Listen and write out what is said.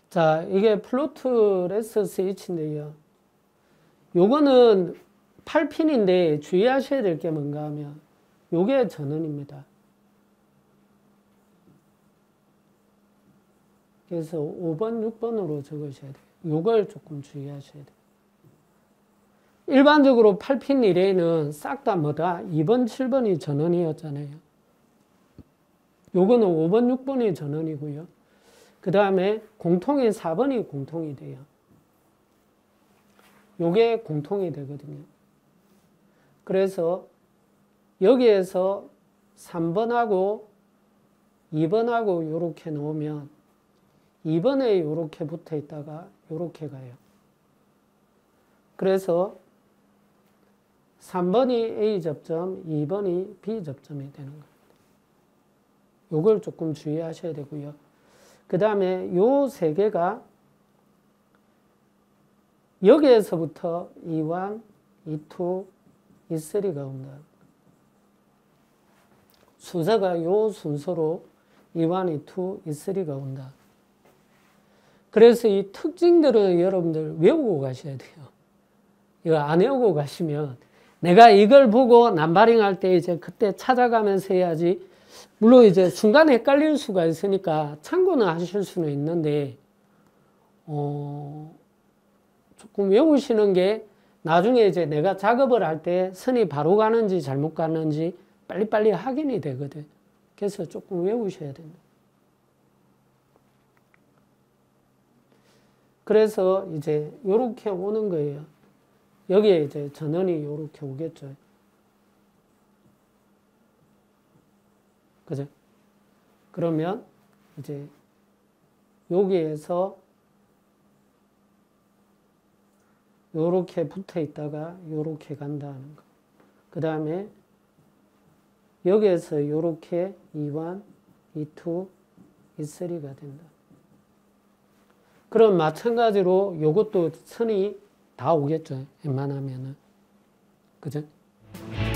자, 이게 플루토레스 스위치인데요. 요거는 8핀인데 주의하셔야 될 게 뭔가 하면 요게 전원입니다. 그래서 5번, 6번으로 적으셔야 돼요. 요걸 조금 주의하셔야 돼요. 일반적으로 8핀 리레이는 싹 다 뭐다? 2번, 7번이 전원이었잖아요. 요거는 5번, 6번이 전원이고요. 그 다음에 공통인 4번이 공통이 돼요. 요게 공통이 되거든요. 그래서 여기에서 3번하고 2번하고 요렇게 놓으면 2번에 요렇게 붙어 있다가 요렇게 가요. 그래서 3번이 A 접점, 2번이 B 접점이 되는 겁니다. 요걸 조금 주의하셔야 되고요. 그 다음에 요 세 개가 여기에서부터 E1, E2, E3가 온다. 순서가 요 순서로 E1, E2, E3가 온다. 그래서 이 특징들은 여러분들 외우고 가셔야 돼요. 이거 안 외우고 가시면 내가 이걸 보고 남바링 할 때 이제 그때 찾아가면서 해야지. 물론 이제 순간 헷갈릴 수가 있으니까 참고는 하실 수는 있는데, 조금 외우시는 게 나중에 이제 내가 작업을 할 때 선이 바로 가는지 잘못 가는지 빨리빨리 확인이 되거든. 그래서 조금 외우셔야 됩니다. 그래서 이제 요렇게 오는 거예요. 여기에 이제 전원이 요렇게 오겠죠. 그죠? 그러면 이제 여기에서 요렇게 붙어 있다가 요렇게 간다는 거. 그 다음에 여기에서 요렇게 E1, E2, E3가 된다. 그럼 마찬가지로 요것도 선이 다 오겠죠. 웬만하면은. 그죠?